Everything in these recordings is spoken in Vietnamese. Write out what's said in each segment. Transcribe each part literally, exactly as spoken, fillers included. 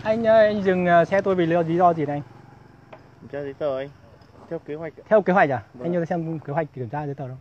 Anh anh dừng xe tôi vì lý do, lý do gì này anh? Kiểm tra giấy tờ anh. Theo kế hoạch. Theo kế hoạch à? Vâng. Anh cho xem kế hoạch kiểm tra giấy tờ đâu.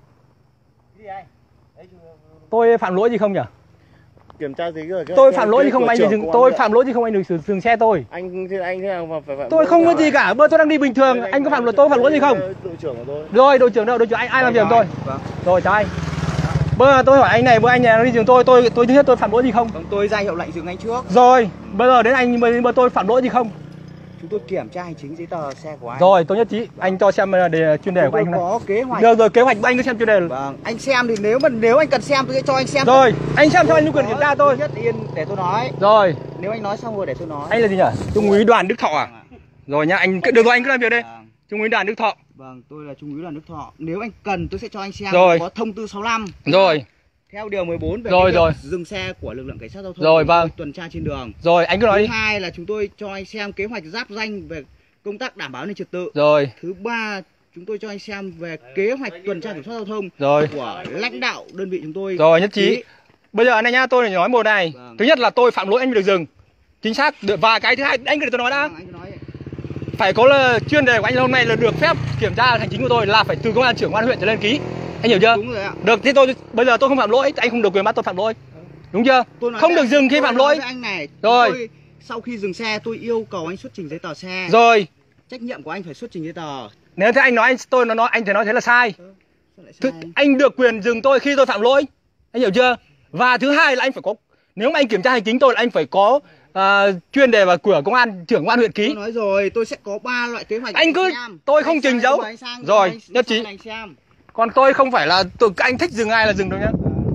Tôi phạm lỗi gì không nhỉ? Kiểm tra giấy tờ. Tôi phạm lỗi gì không anh dừng tôi phạm lỗi gì không anh đừng dừng xe tôi. Anh thế anh thế nào mà phải phạm? Tôi không có gì cả, bơ tôi đang đi bình thường, anh, anh có phạm lỗi tôi phạm lỗi gì không? Đội trưởng của tôi. Rồi, đội trưởng đâu? Đội trưởng anh ai làm việc tôi? Vâng. Rồi chào anh. Bơ tôi hỏi anh này, bơ anh này đi dừng tôi, tôi tôi thứ nhất tôi phạm lỗi gì không? Không, tôi ra hiệu lệnh dừng anh trước. Rồi, bây giờ đến anh bơ tôi phạm lỗi gì không? Chúng tôi kiểm tra hành chính giấy tờ xe của anh. Rồi, tôi nhất trí. Anh cho xem đề chuyên đề của anh này. Có kế hoạch. Được rồi, kế hoạch của anh cứ xem chuyên đề. Vâng, anh xem thì nếu mà nếu anh cần xem tôi sẽ cho anh xem. Rồi, anh xem cho anh quyền kiểm tra tôi. Nhất yên để tôi nói. Rồi. Nếu anh nói xong rồi để tôi nói. Anh là gì nhỉ? Trung úy Đoàn Đức Thọ à? Rồi nhá, anh được rồi anh cứ làm việc đây. Vâng. Trung úy Đoàn Đức Thọ. Vâng, tôi là Trung úy Đoàn Đức Thọ. Nếu anh cần tôi sẽ cho anh xem. Rồi. Có thông tư sáu lăm. Rồi. Theo điều mười bốn về rồi, rồi. dừng xe của lực lượng cảnh sát giao thông. Rồi vâng. Tuần tra trên đường. Rồi, anh cứ nói đi. Thứ hai là chúng tôi cho anh xem kế hoạch giáp danh về công tác đảm bảo an ninh trật tự. Rồi. Thứ ba chúng tôi cho anh xem về kế hoạch tuần tra kiểm soát giao thông rồi. của lãnh đạo đơn vị chúng tôi. Rồi, nhất trí. Bây giờ này nhá, tôi nói một này. Vâng. Thứ nhất là tôi phạm lỗi anh được dừng. Chính xác. Và cái thứ hai anh cứ để tôi nói đã. Vâng, anh cứ nói. Phải có là chuyên đề của anh hôm nay là được phép kiểm tra hành chính của tôi là phải từ công an trưởng công an huyện trở lên ký. Anh hiểu chưa? Đúng rồi ạ. Được, thế tôi bây giờ tôi không phạm lỗi, anh không được quyền bắt tôi phạm lỗi. Đúng chưa? Không được dừng khi phạm lỗi. Anh này. Rồi. Tôi, sau khi dừng xe tôi yêu cầu anh xuất trình giấy tờ xe. Rồi. Trách nhiệm của anh phải xuất trình giấy tờ. Nếu thế anh nói anh tôi nó nói anh thì nói thế là sai. Ừ, sai anh? anh được quyền dừng tôi khi tôi phạm lỗi. Anh hiểu chưa? Và thứ hai là anh phải có, nếu mà anh kiểm tra hành chính tôi là anh phải có uh, chuyên đề và của công an trưởng công an huyện ký. Tôi nói rồi, tôi sẽ có ba loại kế hoạch. Anh cứ xem. Tôi không anh trình dấu. Rồi, anh, nhất trí. Còn tôi không phải là tôi, anh thích dừng ai là dừng đâu nhá.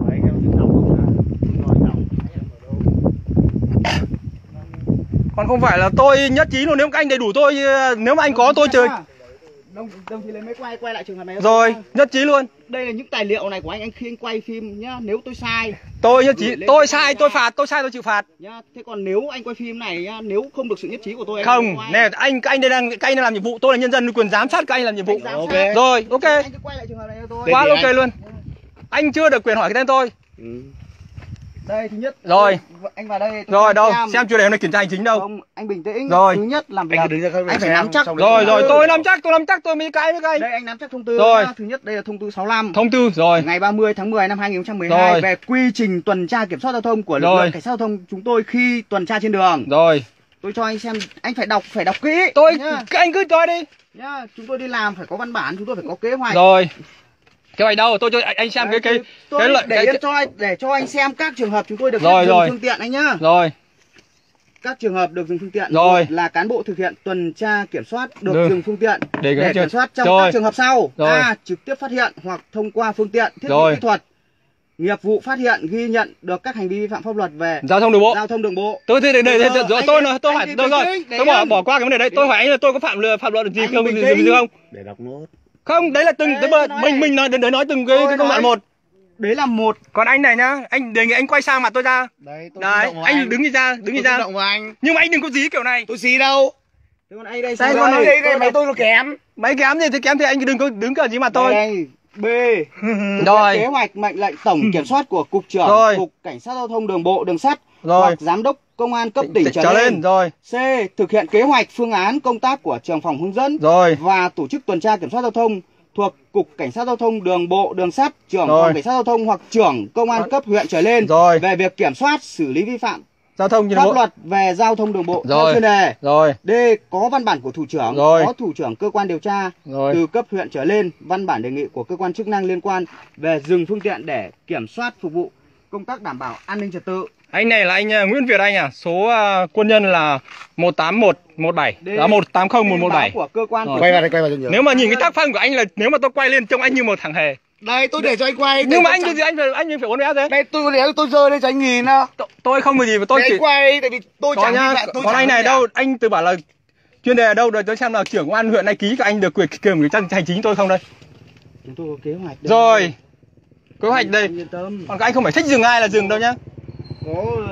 Còn không phải là tôi nhất trí luôn, nếu các anh đầy đủ tôi, nếu mà anh có tôi chơi. Đồng, đồng chí lấy máy quay quay lại trường hợp này. Rồi, nhất trí luôn. Đây là những tài liệu này của anh, anh khi anh quay phim nhá, nếu tôi sai. Tôi nhất trí, tôi sai tôi phạt, tôi sai tôi chịu phạt. Nhá, thế còn nếu anh quay phim này nhá, nếu không được sự nhất trí của tôi anh không, nè anh các anh đây đang các anh đang làm nhiệm vụ, tôi là nhân dân quyền giám sát các anh làm nhiệm vụ. Ok. Rồi, ok. Anh cứ quay lại trường hợp này cho tôi. Quá ok anh. Luôn. Anh chưa được quyền hỏi cái tên tôi. Ừ. Đây thứ nhất. Rồi. Anh vào đây. Rồi đâu, xem, xem chuyên đề hôm nay kiểm tra hành chính đâu. Không, anh bình tĩnh. Rồi. Thứ nhất làm việc. Anh, đứng ra anh phải nắm chắc. Rồi rồi, tôi nắm chắc, tôi nắm chắc tôi mới cái với các anh. Đây anh nắm chắc thông tư. Rồi. Thứ nhất đây là thông tư sáu lăm. Thông tư rồi. Ngày ba mươi tháng mười năm hai nghìn không trăm mười hai về quy trình tuần tra kiểm soát giao thông của lực lượng cảnh sát giao thông chúng tôi khi tuần tra trên đường. Rồi. Tôi cho anh xem, anh phải đọc phải đọc kỹ. Tôi các anh cứ cho đi. Nhá, chúng tôi đi làm phải có văn bản, chúng tôi phải có kế hoạch. Rồi. Kế hoạch đâu? Tôi cho anh xem đấy, cái cái tôi cái lợi để cái... cho anh để cho anh xem các trường hợp chúng tôi được phép rồi, dừng rồi. phương tiện anh nhá. Rồi. Các trường hợp được dừng phương tiện rồi là cán bộ thực hiện tuần tra kiểm soát được, được. dừng phương tiện để, để kiểm soát trong rồi. các trường hợp sau. Rồi. A. Trực tiếp phát hiện hoặc thông qua phương tiện thiết bị kỹ thuật. Nghiệp vụ phát hiện ghi nhận được các hành vi vi phạm pháp luật về giao thông đường bộ. Giao thông đường bộ. Tôi thì để để tôi tôi tôi hỏi tôi rồi. Tôi bỏ bỏ qua cái vấn đề đấy. Tôi hỏi anh là tôi có phạm phạm luật gì không gì không? Để đọc nốt. Không, đấy là từng đấy, nói mình mình nói để nói từng cái, cái công đoạn một. Đấy là một. Còn anh này nhá, anh đề nghị anh quay sang mặt tôi ra. Đấy, tôi đấy anh, anh đứng đi ra, đứng đi ra. Anh. Nhưng mà anh đừng có dí kiểu này. Tôi xí đâu. Thế còn anh đây sao con nói đây đây máy tôi nó kém. Máy kém gì thì kém thì anh đừng có đứng cờ gì mà tôi. Đây, B. Rồi. Kế hoạch mệnh lệnh tổng kiểm soát của cục trưởng rồi. Cục Cảnh sát giao thông đường bộ đường sắt rồi. Hoặc giám đốc công an cấp tỉnh trở, trở lên. lên rồi. C. Thực hiện kế hoạch phương án công tác của trưởng phòng hướng dẫn rồi. Và tổ chức tuần tra kiểm soát giao thông thuộc Cục Cảnh sát giao thông đường bộ đường sắt, trưởng phòng cảnh sát giao thông hoặc trưởng công an cấp huyện trở lên rồi. Về việc kiểm soát xử lý vi phạm giao thông pháp luật về giao thông đường bộ theo chuyên đề. Rồi. D. Có văn bản của thủ trưởng, rồi. Có thủ trưởng cơ quan điều tra rồi. Từ cấp huyện trở lên, văn bản đề nghị của cơ quan chức năng liên quan về dừng phương tiện để kiểm soát phục vụ công tác đảm bảo an ninh trật tự. Anh này là anh Nguyễn Việt Anh à, số uh, quân nhân là một tám một một bảy, là một tám không một một bảy của cơ quan. Quay vào đây, quay vào cho nhớ. Nếu mà nhìn cái tác phong của anh là nếu mà tôi quay lên trông anh như một thằng hề. Đây tôi để cho anh quay. Nhưng mà anh gì anh phải anh phải uốn éo thế. Đây tôi để tôi rơi đây cho anh nhìn nào. Tôi không có gì mà tôi để chỉ quay tại vì tôi chẳng nhá, tôi còn anh này đâu, anh từ bảo là chuyên đề ở đâu rồi tôi xem là trưởng công an huyện này ký các anh được quyền kiểm kiểm tra hành chính tôi không đây. Chúng tôi có kế hoạch. Rồi. Kế hoạch đây. Còn các anh không phải thích dừng ai là dừng đâu nhá. Có uh,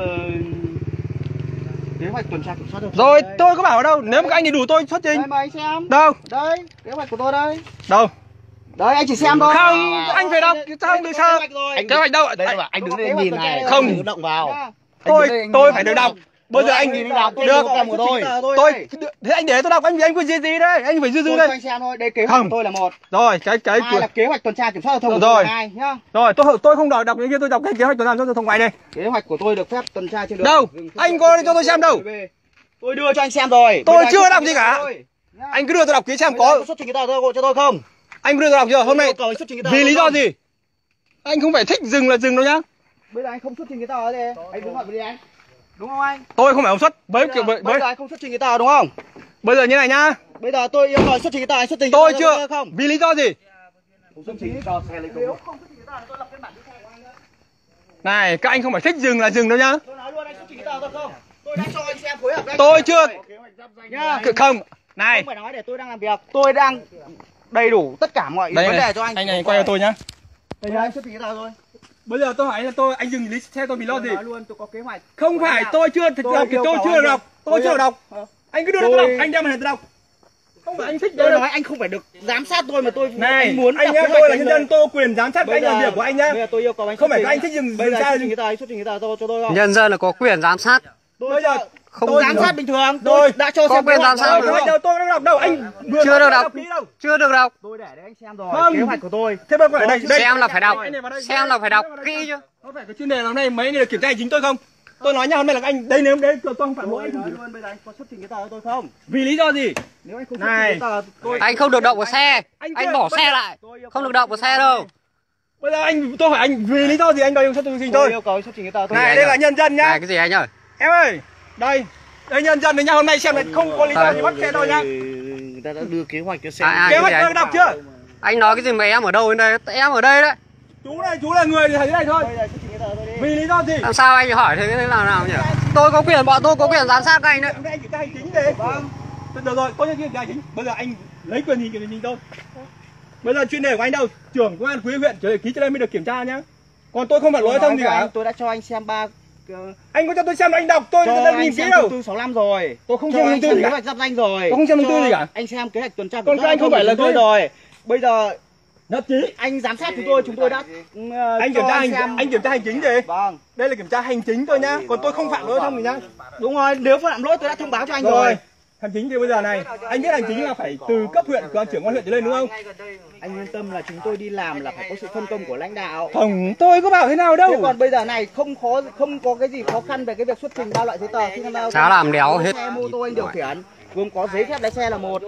kế hoạch tuần tra kiểm soát được. Rồi, đây. Tôi có bảo ở đâu, nếu mà các anh thì đủ tôi xuất trình. Đây mà anh xem. Đâu? Đây, kế hoạch của tôi đây. Đâu? Đấy anh chỉ xem thôi. Không, à, anh phải đọc, sao không được sao? Anh kế hoạch đâu? Đây là anh đứng đây nhìn này, không động vào. Tôi tôi phải được đọc. Bây giờ anh đi đọc được cầm của tôi. Tôi thế anh để tôi đọc, anh anh có gì gì đây, anh phải dư dư Tôi đây. cho anh xem thôi, đây kế hoạch của tôi là một. Rồi, cái cái Hai là kế hoạch tuần tra kiểm soát giao thông của rồi. tôi là hai nhá. Rồi, tôi tôi không đọc đọc cái kia, tôi đọc cái kế hoạch tuần tra giao thông ngoài đây. Kế hoạch của tôi được phép tuần tra trên đường. Đâu? Anh có cho tôi xem đâu? Tôi đưa cho anh xem rồi. Tôi chưa đọc gì cả. Anh cứ đưa tôi đọc kỹ xem có xuất trình cái tờ cho tôi không? Anh đưa tôi đọc chưa? Hôm nay vì lý do gì? Anh không phải thích dừng là dừng đâu nhá. Bây giờ anh không xuất trình cái tờ gì? Anh đứng lại với anh. Đúng không anh? Tôi không phải ông xuất với Bây kiểu giờ, với bây giờ anh không xuất trình cái tờ đúng không? bây giờ như này nhá. Bây giờ tôi yêu cầu xuất trình cái tờ, anh xuất trình Tôi cái tờ chưa không? vì lý do gì? Không xuất trình cho xe lấy công. Nếu không xuất trình cái tờ tôi lập biên bản cho xe của anh nữa. Này, các anh không phải thích dừng là dừng đâu nhá. Tôi nói luôn anh xuất trình cái tờ tôi không? Tôi đã cho anh xem phối hợp với anh. Tôi chưa nhá. không. Này. Không phải nói để tôi đang làm việc. Tôi đang đầy đủ tất cả mọi Đây vấn này, đề cho anh. anh này quay cho tôi nhá. Đây anh xuất trình cái tờ thôi. Bây giờ tôi hỏi là tôi anh dừng lý xe tôi vì lo gì? Nói luôn tôi có kế hoạch. Không phải tôi chưa thực tôi đọc thì tôi chưa đọc, tôi chưa đọc. Anh cứ đưa tôi đọc, anh đem màn hình tôi đọc. Không phải anh thích Tôi đâu. nói anh không phải được giám sát tôi mà tôi Này, anh muốn anh nhá, tôi là nhân dân, tôi có quyền giám sát anh làm việc của anh nhá. Bây giờ tôi yêu cầu anh Không phải các anh thích dừng bây giờ dừng xuất xe trình cái tờ, anh xuất trình cái tờ cho cho tôi không? Nhân dân là có quyền giám sát. Tôi bây giờ không tôi giám sát bình thường. Tôi Tôi đã cho có xem quyền kế hoạch giám sát rồi, Đâu, đúng đâu, không? tôi không đọc đâu, anh vừa Chưa nói được đọc. kỹ đâu. Chưa được đọc. Tôi để đấy anh xem rồi. Không. Kế hoạch của tôi. Thế bây giờ đây, đây. Xem là phải đọc. Anh này vào đây. Xem là phải đọc kỹ chứ. Có phải cái chuyên đề hôm nay mấy anh được kiểm tra hành chính tôi không? Tôi nói nha, hôm nay là các anh đây, nếu đấy tôi không phản lỗi Tôi anh nói không. luôn bây giờ anh có xuất trình cái tờ cho tôi không? Vì lý do gì? Nếu anh không xuất Này. trình cái tờ tôi Anh không được động vào xe. Anh Anh chưa- bỏ bây xe giờ- lại. tôi yêu cầu Không được động vào xe đâu. Bây giờ anh tôi hỏi anh vì lý do gì anh đòi xuất trình tôi tôi? yêu cầu xuất trình cái tờ tôi. Này, anh đây ơi. là nhân dân nhá. Này cái gì anh ơi? Em ơi, đây. Đây nhân dân đấy nhá, hôm nay xem này không có lý do gì bắt xe tôi nhá. Người ta đã đưa kế hoạch cho xe. Ai, ai, Kế cái hoạch gì tôi anh? đọc chưa? Anh nói cái gì mà em ở đâu đến đây? Em ở đây đấy. Chú này, chú là người thì thấy thế này thôi. Bây giờ xuất trình cái tờ tôi đi. Vì lý do gì? Làm sao anh hỏi thế thế nào nào nhỉ? Tôi có quyền, bọn tôi có quyền giám sát các anh đấy. Hôm nay anh kiểm tra hành chính đi. Vâng. Được rồi, tôi nhân kiểm tra hành chính. Bây giờ anh lấy quyền gì kiểm tra hành chính tôi? Bây giờ chuyên đề của anh đâu? Trưởng công an quý huyện trở ký cho đây mới được kiểm tra nhá. Còn tôi không phải lỗi thông gì cả. Tôi đã cho anh xem ba Anh có cho tôi xem anh đọc, tôi cho đang anh nhìn kỹ xem đâu. thông tư sáu lăm rồi. Tôi không Cho xem anh thông tư xem gì kế cả. hoạch giáp danh rồi. Tôi không xem thông tư Cho gì cả. Anh xem kế hoạch tuần tra Còn các anh không phải là tôi cái- rồi. Bây giờ Nhất trí. anh giám sát chúng tôi, chúng tôi đã uh, Anh cho kiểm tra hành xem. anh kiểm tra hành chính gì? Vâng. Đây là kiểm tra hành chính thôi nhá. Còn tôi không phạm lỗi thông gì nhá. Đúng rồi, nếu phạm lỗi tôi đã thông báo cho anh rồi. Rồi. Hành chính thì bây giờ này, anh biết hành chính là phải từ cấp huyện, của trưởng quan huyện trở lên đúng không? Anh yên tâm là chúng tôi đi làm là phải có sự phân công của lãnh đạo. Không, tôi có bảo thế nào đâu. Thế còn bây giờ này không khó không có cái gì khó khăn về cái việc xuất trình ba loại giấy tờ khi tham gia giao Chả thông. làm đéo hết. Xe mô tô anh điều khiển gồm có giấy phép lái xe là một,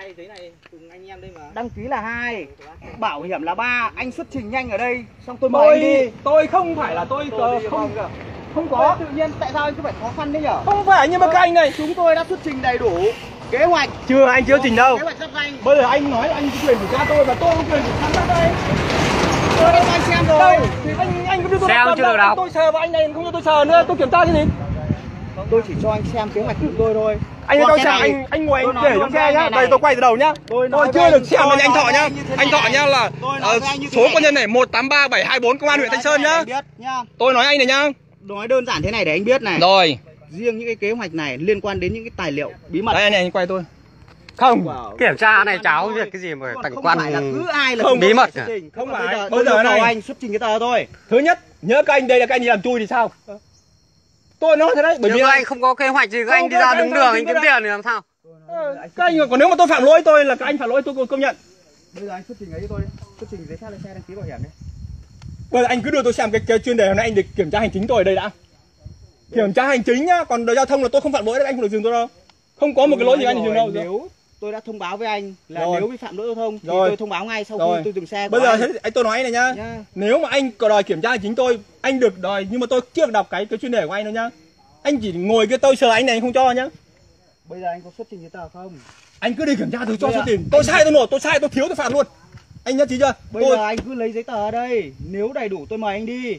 đăng ký là hai, bảo hiểm là ba. Anh xuất trình nhanh ở đây xong tôi mời anh đi. Tôi tôi không phải là tôi không không, không có. Tự nhiên tại sao anh cứ phải khó khăn đấy nhở? Không phải nhưng mà các anh này. Chúng tôi đã xuất trình đầy đủ kế hoạch. Chưa, anh chưa trình đâu. Kế hoạch giáp danh. Bây giờ anh nói anh có quyền kiểm tra tôi và tôi có quyền kiểm tra đây. Tôi đã cho anh xem rồi. Đâu? Thì anh anh cứ đưa tôi Xem đọc chưa được đâu. đọc. Tôi sờ vào anh này không cho tôi sờ nữa, tôi kiểm tra cái gì? Tôi chỉ cho anh xem kế hoạch của tôi thôi. Anh Còn tôi cái xem này, anh anh ngồi tôi anh nói để luôn trong với xe anh nhá. này Đây này. tôi quay từ đầu nhá. Tôi Tôi nói chưa với được anh- xem tôi với anh nói Thọ với nhá. anh như thế Anh này Thọ này. nhá là Tôi nói ờ, với anh như thế số này quân nhân này một tám ba bảy hai bốn công an huyện Thanh Sơn nhá. Anh biết nhá. Tôi nói anh này nhá. Nói đơn giản thế này để anh biết này. Rồi. Riêng những cái kế hoạch này liên quan đến những cái tài liệu bí mật. Đây anh này anh quay tôi. Không. Wow. Kiểm tra này cháu việc cái gì mà Còn tặng không quan phải là cứ ai là không, chúng tôi bí mật phải xuất à? trình. Không Bây phải. giờ Bây tôi giờ yêu cầu này. anh xuất trình cái tờ thôi. Thứ nhất, nhớ các anh đây là các anh đi làm chui thì sao? Tôi nói thế đấy, bởi Nếu vì các là anh không có kế hoạch gì các Không, anh đi các ra anh đứng không đường chính anh kiếm tôi tiền thì làm sao? Ờ, các anh còn nếu mà tôi phạm lỗi tôi là các anh phạm lỗi tôi công nhận. Bây giờ anh xuất trình ấy cho tôi đi. Xuất trình giấy phép lái xe đăng ký bảo hiểm đi. Bây giờ anh cứ đưa tôi xem cái, cái chuyên đề hôm nay anh được kiểm tra hành chính tôi ở đây đã. Kiểm tra hành chính nhá, còn giao thông là tôi không phạm lỗi đấy, anh không được dừng tôi đâu. Không có một cái lỗi gì anh dừng đâu. Nếu tôi đã thông báo với anh là Rồi. nếu vi phạm lỗi giao thông thì Rồi. tôi thông báo ngay sau Rồi. khi tôi dừng xe. Bây của giờ anh. thế anh tôi nói này nhá. Nhá. Nếu mà anh có đòi kiểm tra hành chính tôi, anh được đòi nhưng mà tôi chưa được đọc cái cái chuyên đề của anh đâu nhá. Anh chỉ ngồi cái tôi sờ anh này anh không cho nhá. Bây giờ anh có xuất trình giấy tờ không? Anh cứ đi kiểm tra thử cho Bây số giờ- tiền. Tôi sai tôi nộp, tôi sai tôi thiếu tôi phạt luôn. Anh nhất trí chưa? Bây tôi giờ anh cứ lấy giấy tờ ở đây, nếu đầy đủ tôi mời anh đi.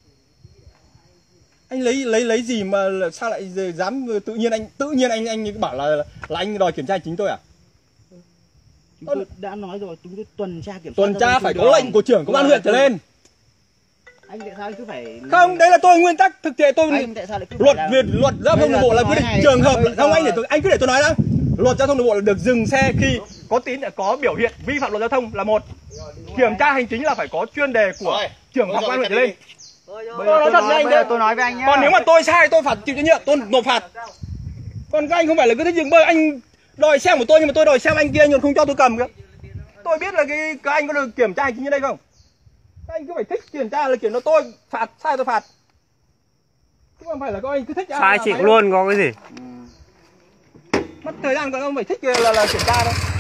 anh lấy lấy lấy gì mà là- sao lại dám tự nhiên anh tự nhiên anh anh bảo là là anh đòi kiểm tra hành chính tôi à? Chúng tôi đã nói rồi, chúng tôi tuần tra kiểm soát. Tuần giao tra thông phải trên có đường. lệnh của trưởng công an huyện trở lên. Anh tại sao anh cứ phải Không, đấy là tôi nguyên tắc thực tế tôi anh tại sao lại cứ luật phải là- Việt luật giao thông Bây đường giờ bộ là tôi quy nói định này, trường hợp bây không giờ- anh để tôi anh cứ để tôi nói đã. Luật giao thông đường bộ là được dừng xe khi có tín có biểu hiện vi phạm luật giao thông là một. Kiểm tra hành chính là phải có chuyên đề của trưởng phòng công an huyện trở lên. Bây giờ Tôi nói tôi thật nói, với anh bây giờ đấy. tôi nói với anh nhá. Còn nếu mà tôi sai tôi phải chịu trách nhiệm, tôi nộp phạt. Còn các anh không phải là cứ thích dừng bơi, anh đòi xem của tôi nhưng mà tôi đòi xem anh kia nhưng không cho tôi cầm cơ. Tôi biết là cái các anh có được kiểm tra hành chính như đây không? Các anh cứ phải thích kiểm tra là kiểm tra tôi phạt, sai tôi phạt. Chứ không phải là các anh cứ thích Sai chịu luôn có cái gì. mất thời gian các ông phải thích là là kiểm tra đâu.